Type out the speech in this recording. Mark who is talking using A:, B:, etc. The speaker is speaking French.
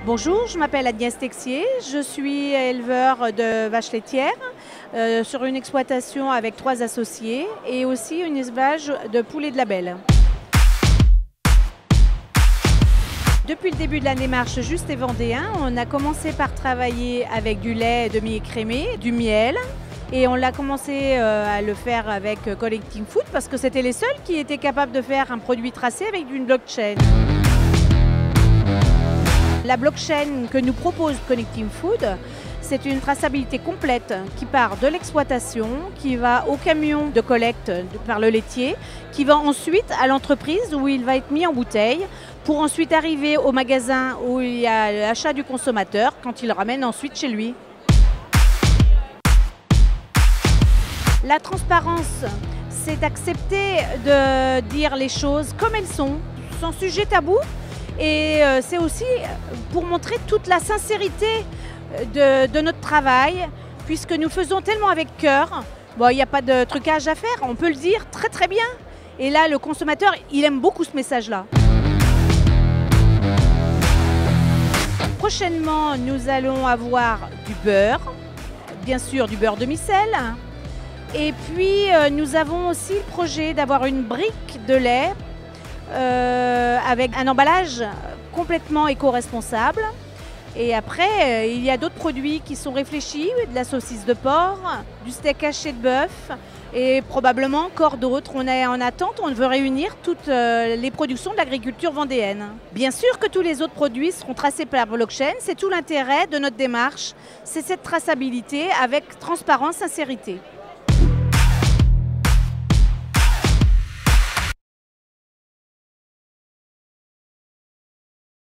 A: Bonjour, je m'appelle Agnès Texier, je suis éleveur de vaches laitières sur une exploitation avec 3 associés et aussi une élevage de poulets de label. Depuis le début de la démarche Juste et Vendéen, on a commencé par travailler avec du lait demi-écrémé, du miel. Et on l'a commencé à le faire avec Connecting Food parce que c'était les seuls qui étaient capables de faire un produit tracé avec une blockchain. La blockchain que nous propose Connecting Food, c'est une traçabilité complète qui part de l'exploitation, qui va au camion de collecte par le laitier, qui va ensuite à l'entreprise où il va être mis en bouteille pour ensuite arriver au magasin où il y a l'achat du consommateur quand il le ramène ensuite chez lui. La transparence, c'est d'accepter de dire les choses comme elles sont, sans sujet tabou. Et c'est aussi pour montrer toute la sincérité de notre travail, puisque nous faisons tellement avec cœur. Bon, il n'y a pas de trucage à faire, on peut le dire très très bien. Et là, le consommateur, il aime beaucoup ce message-là. Prochainement, nous allons avoir du beurre, bien sûr du beurre demi-sel. Et puis, nous avons aussi le projet d'avoir une brique de lait avec un emballage complètement éco-responsable. Et après, il y a d'autres produits qui sont réfléchis, de la saucisse de porc, du steak haché de bœuf et probablement encore d'autres. On est en attente, on veut réunir toutes les productions de l'agriculture vendéenne. Bien sûr que tous les autres produits seront tracés par blockchain, c'est tout l'intérêt de notre démarche, c'est cette traçabilité avec transparence, sincérité.